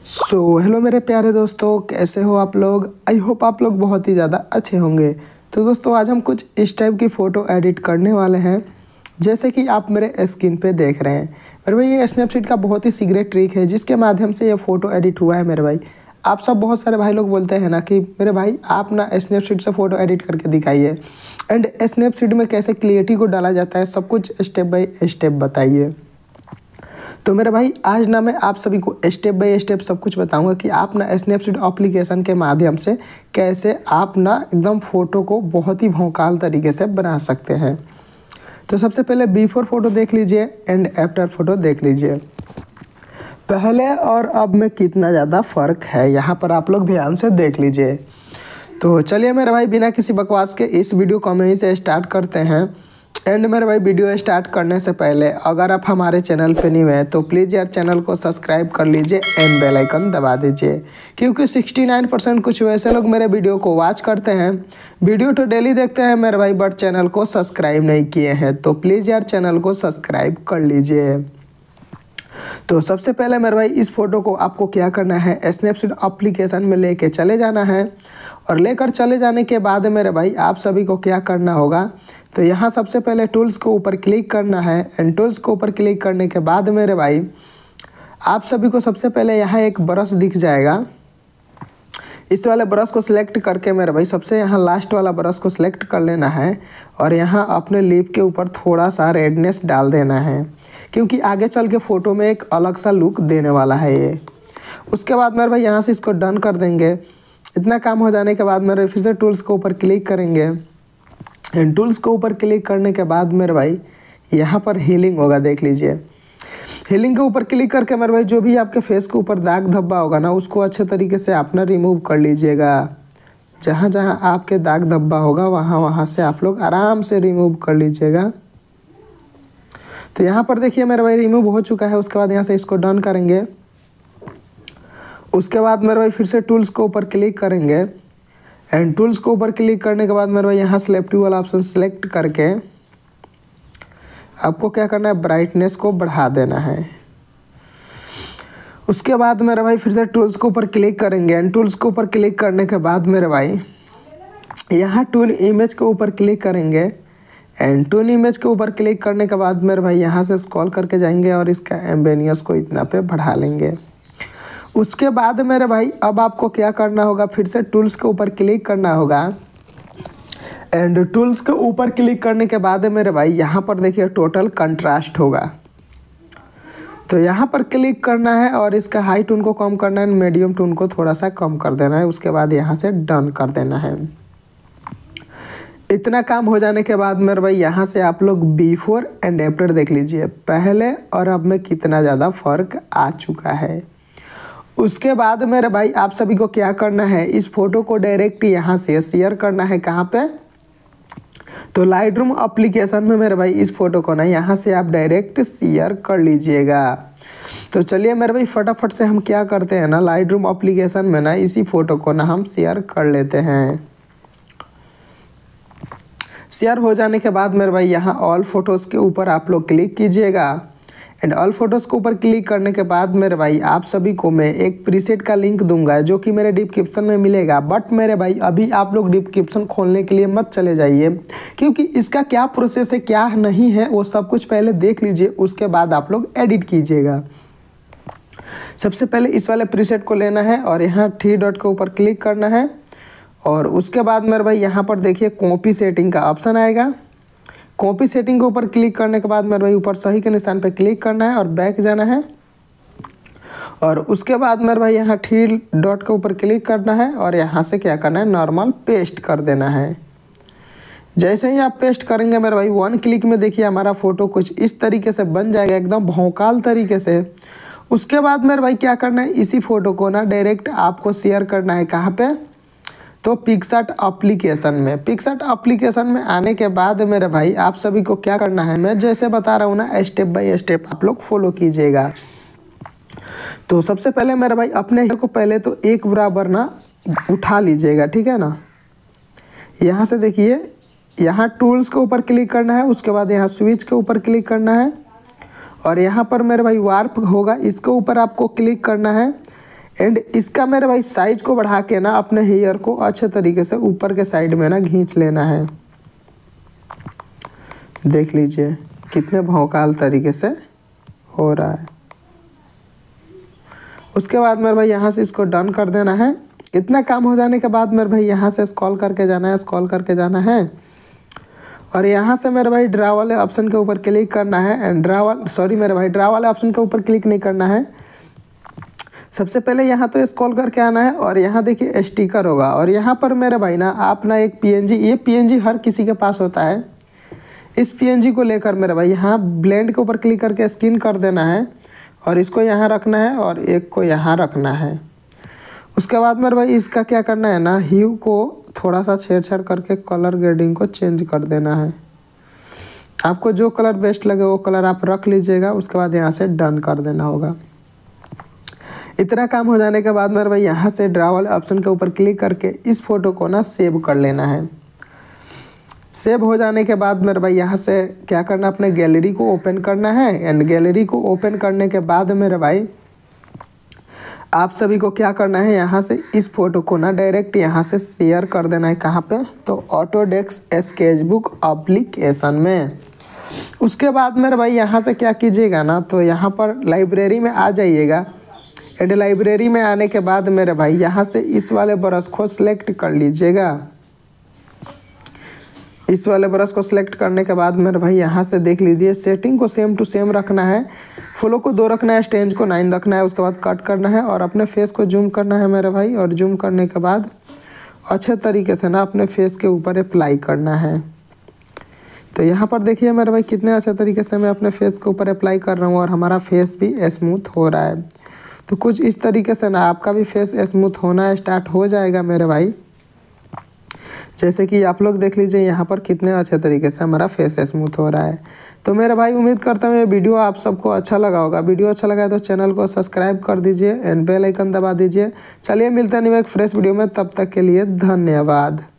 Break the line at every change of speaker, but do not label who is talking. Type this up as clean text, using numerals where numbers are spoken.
Hello मेरे प्यारे दोस्तों, कैसे हो आप लोग। आई होप आप लोग बहुत ही ज़्यादा अच्छे होंगे। तो दोस्तों आज हम कुछ इस टाइप की फ़ोटो एडिट करने वाले हैं जैसे कि आप मेरे स्क्रीन पे देख रहे हैं। मेरे भाई ये स्नैपसीड का बहुत ही सीक्रेट ट्रिक है जिसके माध्यम से ये फ़ोटो एडिट हुआ है। मेरे भाई आप सब बहुत सारे भाई लोग बोलते हैं ना कि मेरे भाई आप ना स्नैपसीड से फ़ोटो एडिट करके दिखाइए एंड स्नैपसीड में कैसे क्लियरिटी को डाला जाता है, सब कुछ स्टेप बाय स्टेप बताइए। तो मेरे भाई आज ना मैं आप सभी को स्टेप बाय स्टेप सब कुछ बताऊंगा कि आप ना स्नैपसीड एप्लीकेशन के माध्यम से कैसे आप ना एकदम फ़ोटो को बहुत ही भौकाल तरीके से बना सकते हैं। तो सबसे पहले बिफोर फ़ोटो देख लीजिए एंड आफ्टर फ़ोटो देख लीजिए। पहले और अब में कितना ज़्यादा फ़र्क है यहाँ पर आप लोग ध्यान से देख लीजिए। तो चलिए मेरे भाई बिना किसी बकवास के इस वीडियो को हम यहीं से स्टार्ट करते हैं। एंड मेरे भाई वीडियो स्टार्ट करने से पहले अगर आप हमारे चैनल पे न्यू हैं तो प्लीज़ यार चैनल को सब्सक्राइब कर लीजिए एंड बेल आइकन दबा दीजिए, क्योंकि 69% कुछ वैसे लोग मेरे वीडियो को वॉच करते हैं, वीडियो तो डेली देखते हैं मेरे भाई, बट चैनल को सब्सक्राइब नहीं किए हैं। तो प्लीज़ यार चैनल को सब्सक्राइब कर लीजिए। तो सबसे पहले मेरे भाई इस फोटो को आपको क्या करना है, स्नैपसीड एप्लीकेशन में लेके चले जाना है। और लेकर चले जाने के बाद मेरे भाई आप सभी को क्या करना होगा, तो यहाँ सबसे पहले टूल्स को ऊपर क्लिक करना है एंड टूल्स को ऊपर क्लिक करने के बाद मेरे भाई आप सभी को सबसे पहले यहाँ एक ब्रश दिख जाएगा। इस वाले ब्रश को सिलेक्ट करके मेरे भाई सबसे यहाँ लास्ट वाला ब्रश को सिलेक्ट कर लेना है और यहाँ अपने लिप के ऊपर थोड़ा सा रेडनेस डाल देना है, क्योंकि आगे चल के फ़ोटो में एक अलग सा लुक देने वाला है ये। उसके बाद मेरे भाई यहाँ से इसको डन कर देंगे। इतना काम हो जाने के बाद मेरे फिर से टूल्स को ऊपर क्लिक करेंगे एंड टूल्स को ऊपर क्लिक करने के बाद मेरे भाई यहाँ पर हीलिंग होगा, देख लीजिए। हीलिंग के ऊपर क्लिक करके मेरे भाई जो भी आपके फेस के ऊपर दाग धब्बा होगा ना उसको अच्छे तरीके से आप ना रिमूव कर लीजिएगा। जहाँ जहाँ आपके दाग धब्बा होगा वहाँ वहाँ से आप लोग आराम से रिमूव कर लीजिएगा। तो यहाँ पर देखिए मेरे भाई रिमूव हो चुका है। उसके बाद यहाँ से इसको डन करेंगे। उसके बाद मेरे भाई फिर से टूल्स को ऊपर क्लिक करेंगे एंड टूल्स को ऊपर क्लिक करने के बाद मेरे भाई यहाँ सेलेक्टिव वाला ऑप्शन सेलेक्ट करके आपको क्या करना है, ब्राइटनेस को बढ़ा देना है। उसके बाद मेरे भाई फिर से टूल्स को ऊपर क्लिक करेंगे एंड टूल्स को ऊपर क्लिक करने के बाद मेरे भाई यहाँ टूल इमेज के ऊपर क्लिक करेंगे एंड टूल इमेज के ऊपर क्लिक करने के बाद मेरे भाई यहाँ से स्क्रॉल करके जाएंगे और इसका एम्बेनियस को इतना पे बढ़ा लेंगे। उसके बाद मेरे भाई अब आपको क्या करना होगा, फिर से टूल्स के ऊपर क्लिक करना होगा एंड टूल्स के ऊपर क्लिक करने के बाद मेरे भाई यहाँ पर देखिए टोटल कंट्रास्ट होगा। तो यहाँ पर क्लिक करना है और इसका हाई टोन को कम करना है, मीडियम टोन को थोड़ा सा कम कर देना है। उसके बाद यहाँ से डन कर देना है। इतना काम हो जाने के बाद मेरे भाई यहाँ से आप लोग बिफोर एंड आफ्टर देख लीजिए, पहले और अब में कितना ज़्यादा फ़र्क आ चुका है। उसके बाद मेरे भाई आप सभी को क्या करना है, इस फोटो को डायरेक्ट यहाँ से शेयर करना है। कहाँ पे, तो लाइटरूम एप्लीकेशन में मेरे भाई इस फोटो को ना यहाँ से आप डायरेक्ट शेयर कर लीजिएगा। तो चलिए मेरे भाई फटाफट से हम क्या करते हैं ना, लाइटरूम एप्लीकेशन में ना इसी फोटो को ना हम शेयर कर लेते हैं। शेयर हो जाने के बाद मेरे भाई यहाँ ऑल फोटोज़ के ऊपर आप लोग क्लिक कीजिएगा एंड ऑल फोटोज़ के ऊपर क्लिक करने के बाद मेरे भाई आप सभी को मैं एक प्रीसेट का लिंक दूंगा जो कि मेरे डिस्क्रिप्शन में मिलेगा। बट मेरे भाई अभी आप लोग डिस्क्रिप्शन खोलने के लिए मत चले जाइए, क्योंकि इसका क्या प्रोसेस है क्या नहीं है वो सब कुछ पहले देख लीजिए, उसके बाद आप लोग एडिट कीजिएगा। सबसे पहले इस वाले प्रीसेट को लेना है और यहाँ 3 डॉट के ऊपर क्लिक करना है और उसके बाद मेरे भाई यहाँ पर देखिए कॉपी सेटिंग का ऑप्शन आएगा। कॉपी सेटिंग के ऊपर क्लिक करने के बाद मेरे भाई ऊपर सही के निशान पे क्लिक करना है और बैक जाना है और उसके बाद मेरे भाई यहाँ 3 डॉट के ऊपर क्लिक करना है और यहाँ से क्या करना है, नॉर्मल पेस्ट कर देना है। जैसे ही आप पेस्ट करेंगे मेरे भाई 1 क्लिक में देखिए हमारा फ़ोटो कुछ इस तरीके से बन जाएगा, एकदम भौकाल तरीके से। उसके बाद मेरे भाई क्या करना है, इसी फ़ोटो को ना डायरेक्ट आपको शेयर करना है। कहाँ पे, तो पिक्सआर्ट एप्लीकेशन में। पिक्सआर्ट एप्लीकेशन में आने के बाद मेरे भाई आप सभी को क्या करना है, मैं जैसे बता रहा हूँ ना स्टेप बाय स्टेप आप लोग फॉलो कीजिएगा। तो सबसे पहले मेरे भाई अपने हेयर को पहले तो एक बराबर ना उठा लीजिएगा, ठीक है ना। यहाँ से देखिए यहाँ टूल्स के ऊपर क्लिक करना है, उसके बाद यहाँ स्विच के ऊपर क्लिक करना है और यहाँ पर मेरे भाई वार्प होगा, इसके ऊपर आपको क्लिक करना है एंड इसका मेरे भाई साइज को बढ़ा के ना अपने हेयर को अच्छे तरीके से ऊपर के साइड में ना खींच लेना है। देख लीजिए कितने भौकाल तरीके से हो रहा है। उसके बाद मेरे भाई यहाँ से इसको डन कर देना है। इतना काम हो जाने के बाद मेरे भाई यहाँ से स्क्रॉल करके जाना है और यहाँ से मेरे भाई ड्रा वाले ऑप्शन के ऊपर क्लिक करना है। एंड ड्रा वाले ऑप्शन के ऊपर क्लिक नहीं करना है। सबसे पहले यहाँ तो स्क्रॉल करके आना है और यहाँ देखिए स्टिकर होगा और यहाँ पर मेरे भाई ना आप ना एक पीएनजी, ये पीएनजी हर किसी के पास होता है। इस पीएनजी को लेकर मेरे भाई यहाँ ब्लेंड के ऊपर क्लिक करके स्कैन कर देना है और इसको यहाँ रखना है और एक को यहाँ रखना है। उसके बाद मेरे भाई इसका क्या करना है ना, ह्यू को थोड़ा सा छेड़छाड़ करके कलर ग्रेडिंग को चेंज कर देना है। आपको जो कलर बेस्ट लगे वो कलर आप रख लीजिएगा। उसके बाद यहाँ से डन कर देना होगा। इतना काम हो जाने के बाद मेरे भाई यहाँ से ड्रा वाले ऑप्शन के ऊपर क्लिक करके इस फोटो को ना सेव कर लेना है। सेव हो जाने के बाद मेरे भाई यहाँ से क्या करना, अपने गैलरी को ओपन करना है। एंड गैलरी को ओपन करने के बाद मेरे भाई आप सभी को क्या करना है, यहाँ से इस फोटो को ना डायरेक्ट यहाँ से शेयर कर देना है। कहाँ पे, तो ऑटोडेस्क स्केचबुक एप्लीकेशन में। उसके बाद मेरे भाई यहाँ से क्या कीजिएगा ना, तो यहाँ पर लाइब्रेरी में आ जाइएगा। एंड लाइब्रेरी में आने के बाद मेरे भाई यहाँ से इस वाले ब्रश को सिलेक्ट कर लीजिएगा। इस वाले ब्रश को सिलेक्ट करने के बाद मेरे भाई यहाँ से देख लीजिए सेटिंग को सेम टू सेम रखना है। फ्लो को 2 रखना है, स्टेंज को 9 रखना है। उसके बाद कट करना है और अपने फेस को जूम करना है मेरे भाई। और जूम करने के बाद अच्छे तरीके से ना अपने फेस के ऊपर अप्लाई करना है। तो यहाँ पर देखिए मेरे भाई कितने अच्छे तरीके से मैं अपने फेस के ऊपर अप्लाई कर रहा हूँ और हमारा फेस भी स्मूथ हो रहा है। तो कुछ इस तरीके से ना आपका भी फेस स्मूथ होना स्टार्ट हो जाएगा मेरे भाई। जैसे कि आप लोग देख लीजिए यहाँ पर कितने अच्छे तरीके से हमारा फेस स्मूथ हो रहा है। तो मेरे भाई उम्मीद करता हूँ ये वीडियो आप सबको अच्छा लगा होगा। वीडियो अच्छा लगा है तो चैनल को सब्सक्राइब कर दीजिए एंड बेल आइकन दबा दीजिए। चलिए मिलते हैं एक फ्रेश वीडियो में, तब तक के लिए धन्यवाद।